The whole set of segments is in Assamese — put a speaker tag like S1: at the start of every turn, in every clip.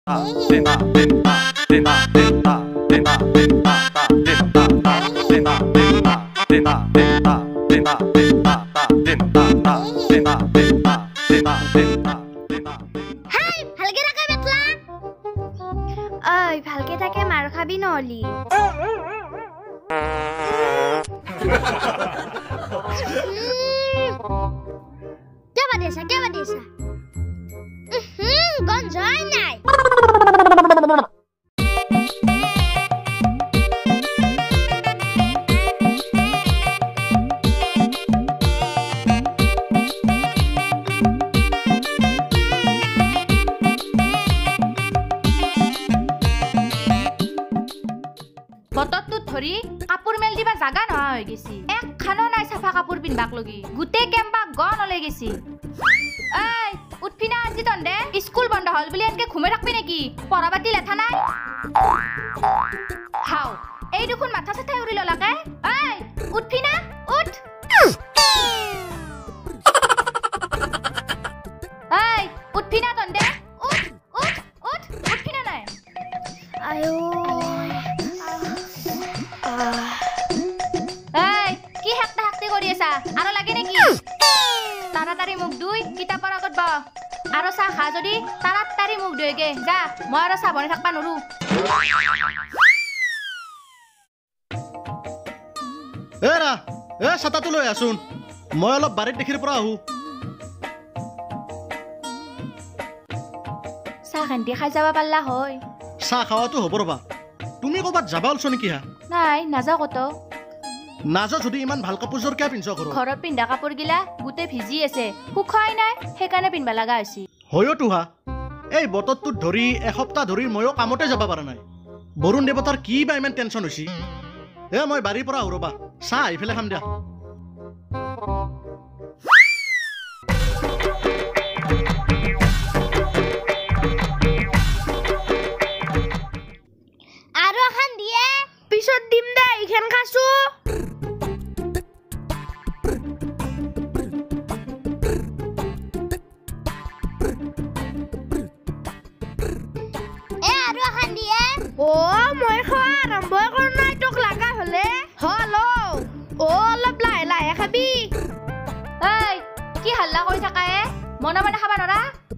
S1: ভালকে থাকে বেটলা ভালকে থাকে মাৰ খাবি নহলি क्या बदेसा गंजाय নাই
S2: বতৰটো ধৰি কাপোৰ মেল দিবা জাগা নহয় হৈ গেছি এক খানো নাই সাফা কাপোৰ পিনবাক লগি গুটে কেম্বা গন হলে গেছি এই উঠপিনা আজি তন্দে স্কুল বন্ধ হল বুলি এনকে ঘুমে রাখবি নেকি পড়াবাতি লেঠা নাই হাও এই দেখুন মাথা সাথে উড়ি ললাকে এই উঠপিনা উঠ এই উঠপিনা তন্দে উঠ উঠ উঠ উঠপিনা নাই
S1: আয়ো
S2: এই কি হাকটা হাকতে কৰি আছা আৰু লাগে নেকি তাড়াতাড়ি মুখ ধুই কিতাপৰ আগত ব আৰু চাহ খা যদি তাড়াতাড়ি মুখ ধুইগে যা মই আৰু চাহ বনাই থাকবা নৰু
S3: এৰা ছাতাটো লৈ আছোন মই অলপ বাৰীত দেখিৰ পৰা আহো
S2: চাহ খান্দি খাই যাব পাৰলা হয়
S3: চাহ খাওয়াটো হ'ব ৰবা তুমি ক'বাত যাবা ওলছ নেকি হা
S2: নাই নাযাওঁ কত
S3: নাযাওঁ যদি ইমান ভাল কাপোৰযোৰ কিয় পিন্ধছ ঘৰত
S2: ঘৰত পিন্ধা কাপোৰ গিলা গোটেই ভিজি আছে শুকাই নাই সেইকাৰণে পিন্ধবা লগা হৈছে
S3: হয়তো হা এই বতৰটোত ধৰি এসপ্তাহ ধৰি ময়ো কামতে যাব পৰা নাই বৰুণ দেৱতাৰ কি বা ইমান টেনচন হৈছে মই বাৰীৰ পৰা আহো ৰবা চাহ আহি ফেলে খাম দিয়া
S1: আৰু এখন দিয়ে পিছত দিম দে ইখান খাসু আৰু এখন দিয়ে মই খোৱা আৰম্ভ কৰ নাই তোক লাগা হলে হলো অলপ লাহে লাহে খাবি
S2: এই কি হাল্লা কৰি থাকা মনে মনে খাবা নৰা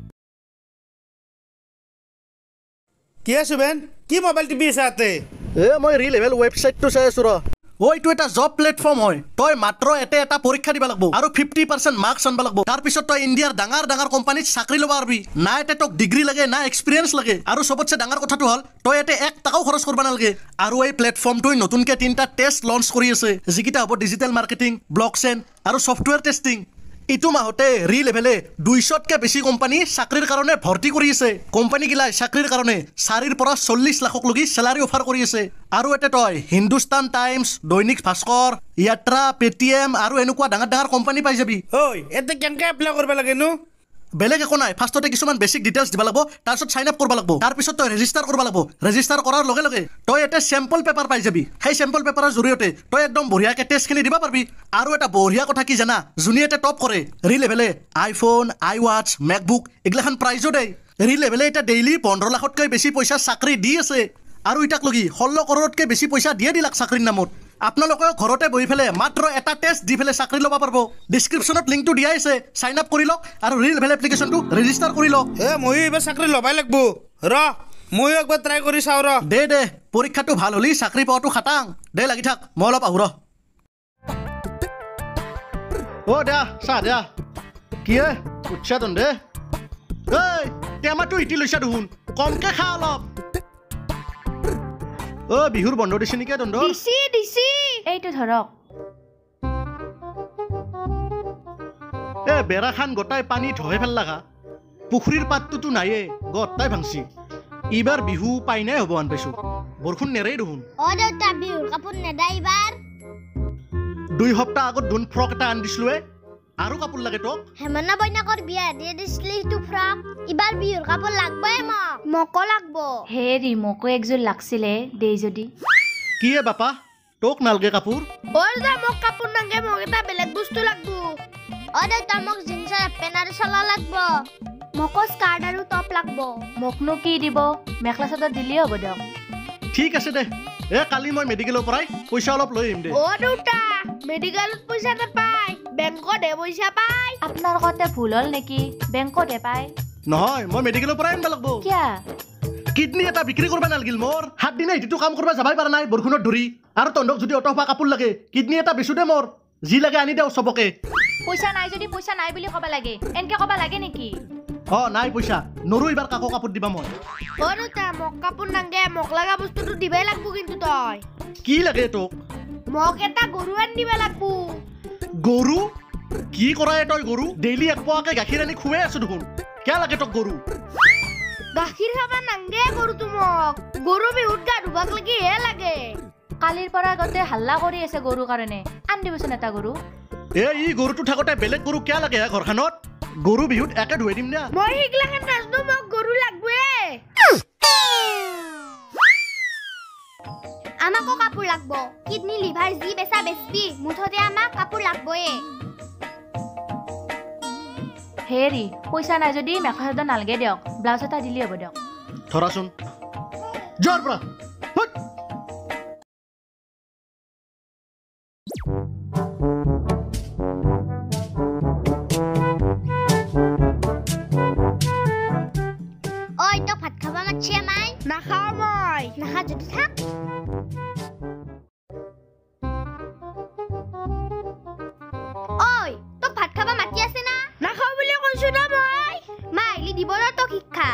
S4: কি আছো বেন কি মোবাইল টিপি আছে আতে
S3: মই ৰি লেভেল ৱেবছাইটটো চাই আছো ৰ এইটো এটা জব প্লেটফৰ্ম হয় তই মাত্ৰ এটা পৰীক্ষা দিব লাগিব আৰু 50% মাৰ্কছ আনবা লাগিব তাৰ পিছত তই ইণ্ডিয়াৰ ডাঙৰ ডাঙৰ কোম্পানীত চাকৰি ল'ব পাৰবি না এতে তোক ডিগ্ৰী লাগে না এক্সপিৰিয়েঞ্চ লাগে আৰু সবতছে ডাঙৰ কথাটো হ'ল তই এতে 1 টকাও খৰচ কৰিব নালাগে আৰু এই প্লেটফৰ্মটোই নতুনকে 3টা টেষ্ট লঞ্চ কৰি আছে যিকিটা হ'ব ডিজিটেল মাৰ্কেটিং ব্লকচেইন আৰু সফটৱেৰ টেষ্টিং ইটো মাহতে ৰি লেভেলে 200তকৈ বেছি কোম্পানী চাকৰিৰ কাৰণে ভৰ্তি কৰি আছে কোম্পানীগিলাই চাকৰিৰ কাৰণে 4 পৰা 40 লাখক লগি চেলাৰী অফাৰ কৰি আছে আৰু এতে তই হিন্দুস্তান টাইমছ দৈনিক ভাস্কৰ ইয়াত্ৰা পেটিএম আৰু এনেকুৱা ডাঙৰ ডাঙৰ কোম্পানী পাই যাবি
S4: ঐ এতে কেনকে এপ্লাই কৰিব লাগে নো
S3: বেলেগ একো নাই ফাৰ্ষ্টতে কিছুমান বেছিক ডিটেইলছ দিব লাগিব তাৰপিছত সাইন আপ কৰিব লাগিব তাৰপিছত তই ৰেজিষ্টাৰ কৰিব লাগিব ৰেজিষ্টাৰ কৰাৰ লগে লগে তই এটা চেম্পল পেপাৰ পাই যাবি সেই চেম্পল পেপাৰৰ জৰিয়তে তই একদম বঢ়িয়াকৈ টেষ্টখিনি দিব পাৰবি আৰু এটা বঢ়িয়া কথা কি জানা যোনে এটা টপ কৰে ৰি লেভেলে আইফোন আইৱাচ মেকবুক এগিলাখান প্ৰাইজো দেই ৰি লেভেলে এটা ডেইলি 15 লাখতকৈ বেছি পইচা চাকৰি দি আছে আৰু ইটাক লগি 16 কৰোৰতকৈ বেছি পইচা দিয়ে দিলাক চাকৰিৰ নামত আপোনালোকে ঘৰতে বহি ফেলে মাত্ৰ এটা টেষ্ট দি ফেলে চাকৰি ল'ব পাৰব ডেছক্ৰিপশ্যনত লিংকটো দিয়া আছে সাইন আপ কৰি লওক আৰু ৰি লেভেল এপ্লিকেশ্যনটো ৰেজিষ্টাৰ কৰি লওক
S4: ময়ো এইবাৰ চাকৰি ল'বাই লাগব ৰ ময়ো একবাৰ ট্ৰাই কৰি চাওঁ ৰ
S3: দে পৰীক্ষাটো ভাল হ'লি চাকৰি পোৱাটো খাটাং দে লাগি থাক মই অলপ আহো ৰ দিয়া চাহ দিয়া কি উৎসাহ দে টেমাটো ইটি লৈছা দেখোন কমকে খা অলপ বিহুৰ বন্ধ দিছে নেকি দণ্ড
S1: দিছি
S2: এইটো ধৰক
S3: বেৰাখান গোটাই পানী ধহে ফেললাগা পুখুৰীৰ পাতটোতো নায়ে গটাই ভাংছি এইবাৰ বিহু পাই নাই হ'ব আন পাইছো বৰষুণ নেৰেই দেখোন
S1: দেউতা বিহুৰ কাপোৰ নেদা এইবাৰ
S3: 2 সপ্তাহ আগত ধুন ফ্ৰক এটা আন দিছিলো আৰু কাপোৰ লাগে তোক
S1: হেমনা বইনাকৰ বিয়া দিয়ে দিছিলি সেইটো ফ্ৰক এইবাৰ বিহুৰ কাপোৰ লাগবই মকো লাগব
S2: হেৰি মোকো একযোৰ লাগছিলে দেই যদি
S3: কি বাপা তোক নালগে কাপোৰ
S1: যা মোক কাপোৰ নাগে মোক এটা বেলেগ বস্তু লাগব দেউতা মোক জিন্সৰ পেণ্ট আৰু চলা লাগব
S5: মোকো স্কাৰ্ট আৰু টপ লাগব
S2: মোকনো কি দিব মেখেলা চাদৰ দিলেই হ'ব দিয়ক
S3: ঠিক আছে দে কালি মই মেডিকেলৰ পৰাই পইচা অলপ লৈ আহিম দে
S1: দেউতা মেডিকেলত পইচা নাপায় বেংকতহে পইচা পায়
S2: আপোনাৰ কতে ভুল হ'ল নেকি বেংকতহে পায়
S3: নহয় মই মেডিকেলৰ পৰাই আনিব লাগিব
S2: কিয়া
S3: কিডনী এটা বিক্ৰী কৰিব নালাগিল মোৰ 7 দিনে এইটো কাম কৰিব যাবাই পাৰা নাই বৰষুণত ধৰি আৰু তন্দক যদি অট হোৱা কাপোৰ লাগে কিডনী এটা বেচো দে মোৰ যি লাগে আনি দেও চবকে
S2: পইচা নাই যদি পইচা নাই বুলি ক'ব লাগে এনকে ক'ব লাগে নেকি
S3: নাই পইচা নৰো এইবাৰ কাকো কাপোৰ দিবা মই
S1: দেউতা মোক কাপোৰ নাংগে মোক লগা বস্তুটো দিবই লাগব কিন্তু তই
S3: কি লাগে তোক
S1: মোক এটা গৰু আনি দিব লাগব
S3: গৰু কি কৰায় তই গৰু ডেইলি এক পোৱাকে গাখীৰ আনি খুৱাই আছো দেখোন কিয় লাগে তোক গৰু
S1: গাখীৰ খাবা নাংগে গৰুটো মোক গৰু বিহুত গা ধুবাক লাগি হে লাগে
S2: কালিৰ পৰা আগতে হাল্লা কৰি আছে গৰুৰ কাৰণে আন দিবচোন এটা গৰু
S3: ই গৰুটো থাকোতে বেলেগ গৰু কিয় লাগে ঘৰখনত গৰু বিহুত একে ধুৱাই দিম না
S1: মই শিকলাখান নাজনো মোক গৰু লাগবে
S5: আমাকো কাপোৰ লাগব কিডনী লিভাৰ যি বেচা বেচবি মুঠতে আমাক কাপোৰ লাগবয়ে
S2: হেৰি পইচা নাই যদি মেখেলা চাদৰ নালাগে দিয়ক ব্লাউজ এটা দিলেই হ'ব দিয়ক
S3: ধৰাচোন যোৱাৰ পৰা
S5: ঐ তই ভাত খাবা মাতছি আমাই
S1: নাখাওঁ মই
S5: নাখা যদি থাক ঐ তোক ভাত খাবা মাতি আছে না
S1: নাখাওঁ বুলি কৈছো না মই
S5: মা আহিলি দিব ন তোক শিক্ষা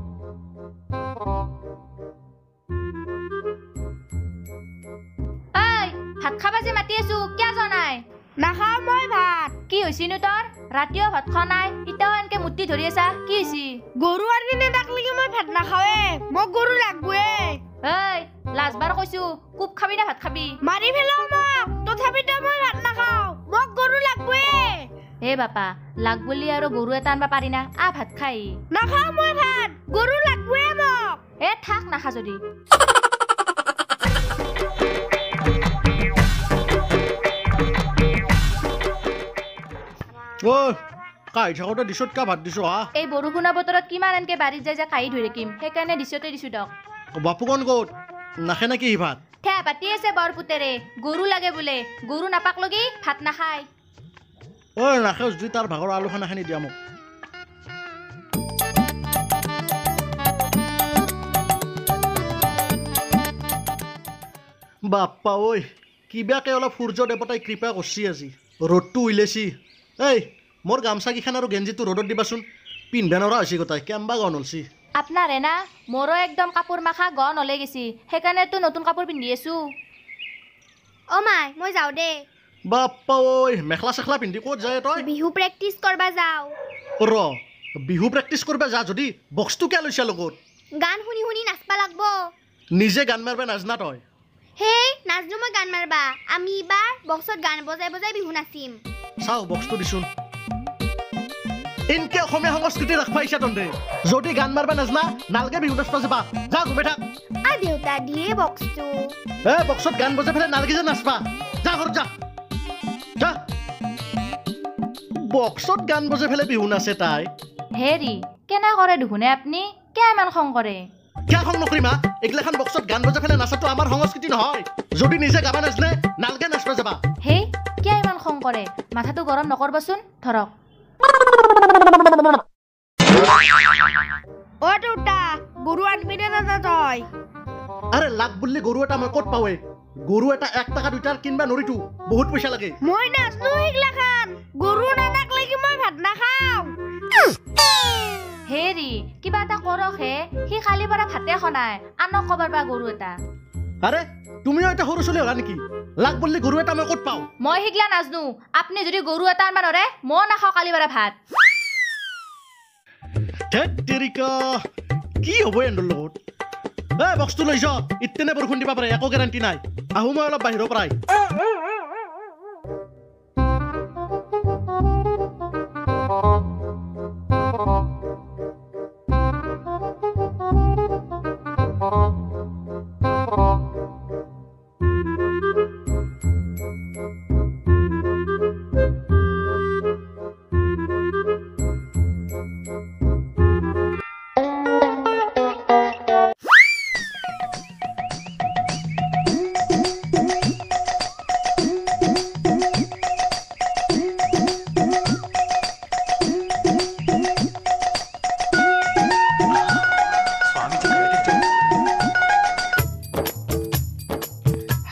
S2: ভাত খাবা যে মাতি আছো কিয় যোৱা নাই
S1: নাখাওঁ মই ভাত
S2: কি হৈছিনো তোৰ ৰাতিও ভাত খোৱা নাই ইটাও এনকে মুটি ধৰি আছা কি হৈছি
S1: গৰু আনি নেদাকলেকি মই ভাত নাখাওৱে মোক গৰু লাগবে
S2: লাজবাৰ কৈছো কুপ খাবি না ভাত খাবি
S1: মাৰি পেলাও মোক তথাপিতো মই ভাত নাখাওঁ মোক গৰু লাগবে
S2: বাপা লাগ বুলি আৰু গৰু এটা আনবা পাৰি না ভাত খাই
S1: নাখাওঁ মই ভাত গৰু লাগবে মোক
S2: থাক নাখা যদি
S3: কাহি থাকোতে দিছত কা ভাত দিছো হা
S2: এই বৰষুণৰ বতৰত কিমান এনকে বাৰীত যাই কাহি ধৰি ৰাখিম সেইকাৰণে দিছতে দিছো দক
S3: বাপুকন ক'ত নাখে নেকি সি ভাত
S2: ঠেয়া পাতি আছে বৰ পুতেৰে গৰু লাগে বোলে গৰু নাপাক লগি ভাত নাখায়
S3: নাখে যদি তাৰ ভাগৰ আলু খানাখিনি দিয়া মোক বাপ্পা ঐ কিবাকে অলপ সূৰ্য দেৱতাই কৃপা কৰছি আজি ৰ'দটো উইলেছি মোৰ গামচাকেইখন আৰু গেঞ্জিটো ৰ'দত দিবাচোন পিন্ধবা নৰা হৈছে গোটাই কেম্বা গন হলছি
S2: আপনাৰে না মোৰো একদম কাপোৰ মাখা গন হলে গেছি সেইকাৰণেতো নতুন কাপোৰ পিন্ধি আছো
S5: মাই মই যাওঁ দে
S3: বাপ্পা ঐ মেখেলা চেখেলা পিন্ধি ক'ত যায় তই
S5: বিহু প্ৰেক্টিচ কৰবা যাওঁ
S3: বিহু প্ৰেক্টিচ কৰিব যা যদি বক্সটো কিয় লৈছা লগত
S5: গান শুনি শুনি নাচবা লাগব
S3: নিজে গান মাৰবা নাজনা তই
S5: নাজনো মই গান মাৰবা আমি এইবাৰ বক্সত গান বজাই বজাই বিহু নাচিম
S3: চাও বক্সটো দিছোন ইনকে অসমীয়া সংস্কৃতি ৰাখবা ইচ্ছা তন্দে যদি গান মাৰবা নাজনা নালগে বিহু নাচবা যাবা যা ঘুমে থাক
S5: দেউতা দিয়ে বক্সটো
S3: বক্সত গান বজাই ফেলে নালগে যে নাচবা যা ঘৰত যা বক্সত গান বজাই ফেলে বিহু নাচে তাই
S2: হেৰি কেনে কৰে দুখুনে আপুনি কিয় ইমান খং কৰে
S3: কিয় খং নকৰিম এইগিলাখান বক্সত গান বজাই ফেলে নাচাটো আমাৰ সংস্কৃতি নহয় যদি নিজে গাবা নাজনে নালগে নাচবা যাবা
S2: কিয় ইমান খং কৰে মাথাটো গৰম নকৰবচোন ধৰক
S1: দেউতা গৰু আনবি নে নাজা তই
S3: আৰে লাগ বুলি গৰু এটা মই ক'ত পাৱে গৰু এটা 1 টাকা 2 টাকাৰ কিনবা নৰিতো বহুত পইচা লাগে
S1: মই নাজনো সেইগিলাখান গৰু নাথাকলেকি মই ভাত নাখাওঁ
S2: হেৰি কিবা এটা কৰক সি কালিৰ পৰা ভাতে খনাই আনক কবাৰ বা গৰু এটা
S3: আৰে তুমিও এটা সৰু চলি হলা নেকি লাগ বুলি গৰু এটা মই ক'ত পাওঁ
S2: মই সিগলা নাজনো আপুনি যদি গৰু এটা আনবা নৰে মই নাখাওঁ কালি বাৰা ভাত
S3: ধেত তেৰিকা কি হ'ব এন্দৰ লগত বক্সটো লৈ যা ইতেনে বৰষুণ দিবা পাৰে একো গেৰাণ্টি নাই আহো মই অলপ বাহিৰৰ পৰাই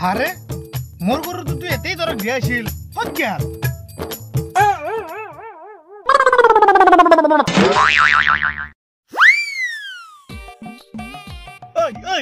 S4: হাৰে মোৰ গৰুটো তুই এতেই দৰক দিয়াইছিল ক'ত গেল ঐ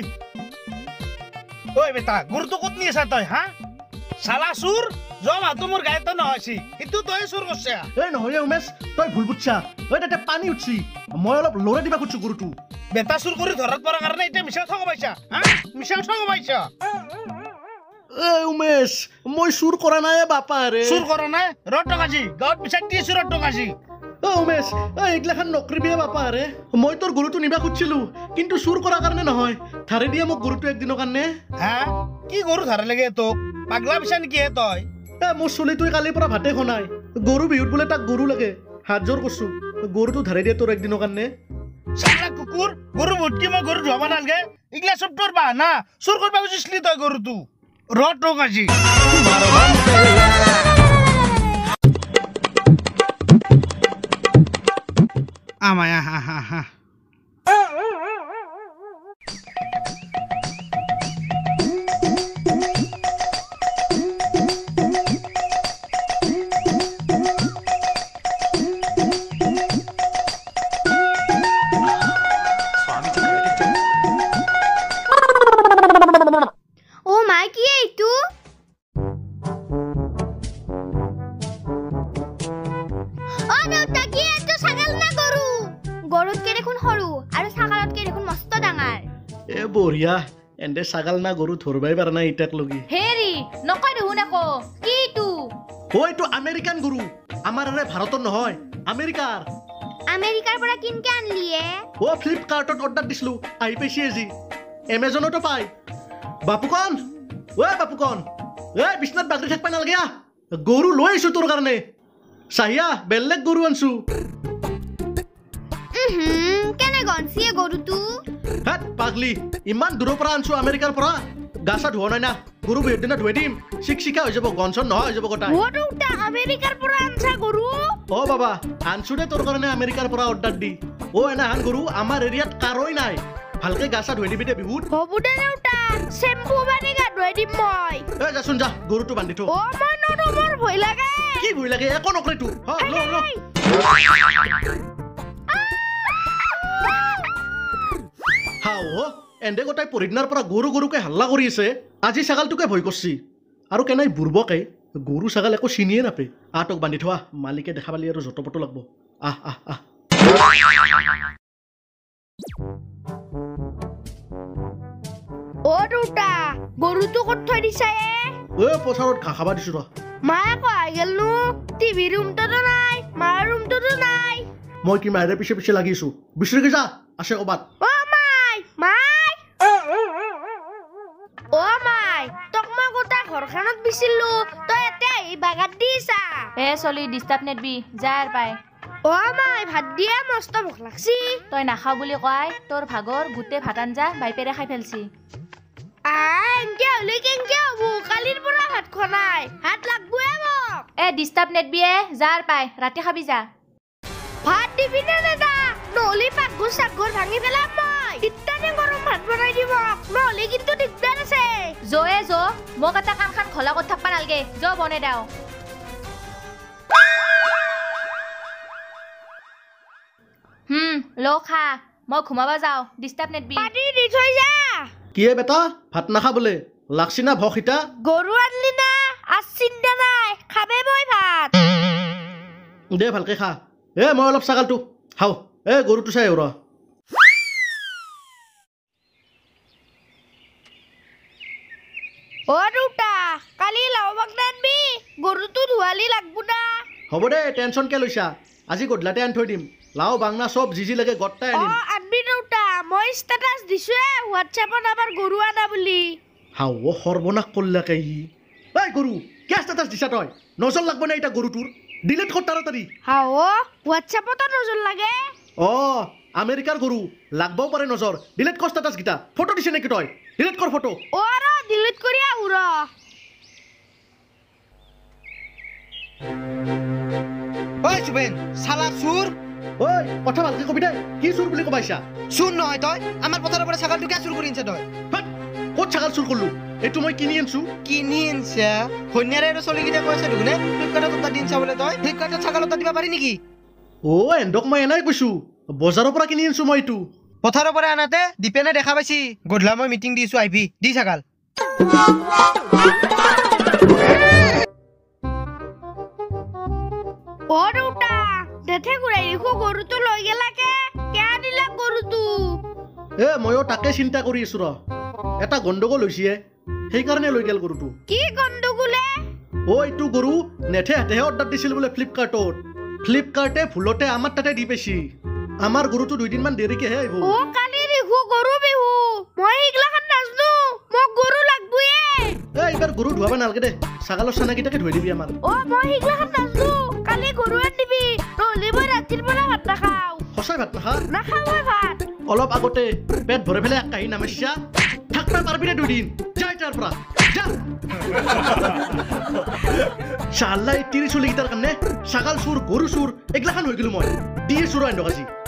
S4: ঐ বেটা গৰুটো ক'ত নি আছা তই হা চালা চুৰ জমাটো মোৰ গায়তো নহয়ছি কিন্তু তই চুৰ কৰছে
S3: এই নহয় উমেশ তই ভুল বুজছা ঐ তাতে পানী উঠছি মই অলপ লৰে দিবা খুজিছো গৰুটো
S4: বেটা চুৰ কৰি ধৰাত পৰা কাৰণে এতিয়া মিছা ঠগ পাইছা হা মিছা ঠগ পাইছা
S3: এই উমেশ মই চুৰ কৰা নাই বাপা ৰে
S4: চুৰ কৰা নাই ৰট টকাজি গাঁৱত বিচাৰ দি চুৰত টকাজি
S3: ও উমেশ এইগিলাখান নকৰিবি বাপা ৰে মই তোৰ গৰুটো নিবা খুজিছিলো কিন্তু চুৰ কৰাৰ কাৰণে নহয় ধাৰে দিয়ে মোক গৰুটো একদিনৰ কাৰণে
S4: হা কি গৰু ধাৰে লাগে তোক পাগলা বিচা নেকি হে তই
S3: মোৰ চলিটোৱে কালিৰ পৰা ভাতে খনাই গৰু বিহুত বোলে তাক গৰু লাগে হাত জোৰ কৰছো গৰুটো ধাৰে দিয়ে তোৰ একদিনৰ কাৰণে
S4: চালা কুকুৰ গৰু ভটকি মই গৰু ধোৱাব নালাগে ইগলা চব তোৰ বাহানা চুৰ কৰিব খুজিছিলি তই গৰুটো ৰট টকাজি আমায়া হা হা হা
S5: অ' মা কি এইটো অ' দেউতা কি এইটো ছাগল না গৰু গৰুতকে দেখোন সৰু আৰু ছাগলতকে দেখোন মস্ত ডাঙৰ
S3: এ বঢ়িয়া এন্তে ছাগাল না গৰু ধৰবাই পাৰা নাই ইটাক লগি
S2: হেৰি নকয় দেখোন আকৌ কিটো
S3: ও এইটো আমেৰিকান গৰু আমাৰ আৰে ভাৰতৰ নহয় আমেৰিকাৰ
S5: আমেৰিকাৰ পৰা কিনকে আনলিয়ে
S3: ও ফ্লিপকাৰ্টত অৰ্ডাৰ দিছিলো আহি পাইছি আজি এমাজনতো পাই বাপুকন বাপুকন বিছনাত বাগৰি থাকবা নালাগে গৰু লৈ আহিছো তোৰ কাৰণে চাহিয়া বেলেগ গৰু আনছো
S5: কেনে গনছিয়ে গৰুটো
S3: হাত পাগলি ইমান দূৰৰ পৰা আনছো আমেৰিকাৰ পৰা গা চা ধোৱা নাই না গৰু বিহুৰ দিনা ধুৱাই দিম চিকচিকা হৈ যাব গনচন নহয় হৈ যাব গোটাই
S1: ওটা আমেৰিকাৰ পৰা আনছা গৰু
S3: অ বাবা আনছো দে তোৰ কাৰণে আমেৰিকাৰ পৰা অৰ্ডাৰ দি এনাহান গৰু আমাৰ এৰিয়াত কাৰই নাই ভালকে গা চা ধুৱাই দিবি দে বিহুত
S1: হ'ব দে দেউতা চেম্পু বানি গা ধুৱাই দিম মই
S3: যাচোন যা গৰুটো বান্ধি থ
S1: মই নৰো মোৰ ভয় লাগে
S3: কি ভয় লাগে একো নকৰে তো এন্দে গোটাই পৰিদিনাৰ পৰা গৰু গৰুকে হাল্লা কৰি আছে আজি ছাগালটোকে ভয় কৰছি আৰু কেনাই বুৰ্বকে গৰু ছাগাল একো চিনিয়ে নাপে আটক বান্ধি থোৱা মালিকে দেখা পালি আৰু যত পটো লাগব আহ আহ আহ
S1: দেউতা গৰুটো ক'ত থৈ দিছা
S3: পথাৰত ঘাঁহ খাবা দিছো
S1: মায়ে আকৌ আহি গেল নো টিভি ৰুমটোতো নাই মাৰ ৰুমটোতো নাই
S3: মই কি মায়েৰে পিছে পিছে লাগিছো বিচাৰি যা আছে ক'বাত
S1: মাই তোক মই গোটা ঘৰখনত বিচিলো তই এতে আহি বাগাত দিছা
S2: চলি ডিষ্টাৰ্ব নেটবি যাৰ পাই
S1: মাই ভাত দিয়া মস্ত ভোক লাগছি
S2: তই নাখাও বুলি কয় তোৰ ভাগৰ গোটেই ভাত আঞ্জা বাইপেৰে খাই ফেলছি
S1: এনকে হলে কেনকে হব কালিৰ পৰা ভাত খোৱা নাই ভাত লাগবয়ে মোক
S2: ডিষ্টাৰ্ব নেটবিয়ে যাৰ পাই ৰাতি খাবি যা
S1: ভাত দিবি নে দাদা নহলে পাকঘৰ চাকঘৰ ভাঙি পেলাম মই ইত্যাদি গৰম ভাত বনাই দিব নহলে কিন্তু দিগদাৰ আছে
S2: মোক এটা কাম খান খোলা কৰি থাকবা নালগে বনে দাও ল খা মই ঘুমাবা যাও ডিষ্টাৰ্ব নেটবি
S1: পানী দি থৈ যা
S3: কিয়ে বেটা ভাত নাখা বোলে লাগছি না ভখ ইটা
S1: গৰু আনলি না আজ চিন্তা নাই খাবে মই ভাত
S3: দে ভালকে খা মই অলপ ছাগালটো খাও গৰুটো চাই ৰ
S1: দেউতা কালি লাও বাগনানবি গৰুটো ধুৱালি লাগবো না
S3: হ'ব দে টেনচন কে লৈছা আজি গধলাতে আনি থৈ দিম লাও বাংনা চব যি লাগে গটাই আনিম
S1: আনবি দেউতা মই ষ্টেটাছ দিছো হোৱাটছএপত আমাৰ গৰু আনা বুলি
S3: সৰ্বনাশ কৰলাকে গৰু কিয় ষ্টেটাছ দিছা তই নজৰ লাগব না এটা গৰুটোৰ ডিলিট কৰ তাড়াতাড়ি
S1: হোৱাটছএপতো নজৰ লাগে
S3: আমেৰিকাৰ গৰু লাগবও পাৰে নজৰ ডিলিট কৰ ষ্টেটাছ গিটা ফটো দিছে নেকি তই ডিলিট কৰ ফটো
S1: ডিলিট কৰি আহু
S4: চুবেন চালা চুৰ
S3: কথা ভালকে কবি দে কি চুৰ বুলি কবাইছা
S4: চুৰ নহয় তই আমাৰ পথাৰৰ পৰা ছাগলটো কিয় চুৰ কৰি আনিছ তই
S3: ক'ত ছাগাল চুৰ কৰলো এইটো মই কিনি আনছো
S6: কিনি আনছা হন্যাৰে আৰু চলিকেইটা কৈ আছে দেখোনে ফ্লিপকাৰ্টত এটা দিন চাবলৈ তই ফ্লিপকাৰ্টত ছাগাল এটা দিব পাৰি নেকি
S3: এন্দক মই এনাই কৈছো বজাৰৰ পৰা কিনি আনছো মই এইটো
S6: পথাৰৰ পৰা আনাতে দীপেনে দেখা পাইছি গধূলা মই মিটিং দিছো আহিবি দি ছাগাল
S1: অ দেউতা দেথে ঘূৰাই দেখো গৰুটো লৈ গেলাকে কেয়া দিলা গৰুটো
S3: ময়ো তাকে চিন্তা কৰি আছো ৰ এটা গণ্ডগোল হৈছে সেইকাৰণে লৈ গেল গৰুটো
S1: কি গণ্ডগোলে
S3: এইটো গৰু নেথে হাতেহে অৰ্ডাৰ দিছিল বোলে ফ্লিপকাৰ্টে ভুলতে আমাৰ তাতে দি পাইছি আমাৰ গৰুটো 2 দিনমান দেৰিকেহে আহিব
S1: কালি দেখো গৰু বিহু মই এইগিলাখান নাজনো মোক গৰু লাগবয়ে
S3: এইবাৰ গৰু ধুৱাব নালাগে দে ছাগালৰ চানাকেইটাকে ধুৱাই দিবি আমাৰ
S1: মই এইগিলাখান নাজনো কালি গৰু আনিবি নহ'লে মই ৰাতিৰ পৰা ভাত নাখাওঁ
S3: সঁচাই ভাত
S1: নাখাওঁ মই ভাত
S3: অলপ আগতে পেট ভৰাই পেলাই এক কাহি নামাইছা থাকবা পাৰবি নে 2 দিন যাই তাৰ পৰা যা চাল্লা এই 30 চলিকেইটাৰ কাৰণে ছাগাল চুৰ গৰু চুৰ এইগিলাখান হৈ গ'লো মই দি আছো ৰ এন্দক আজি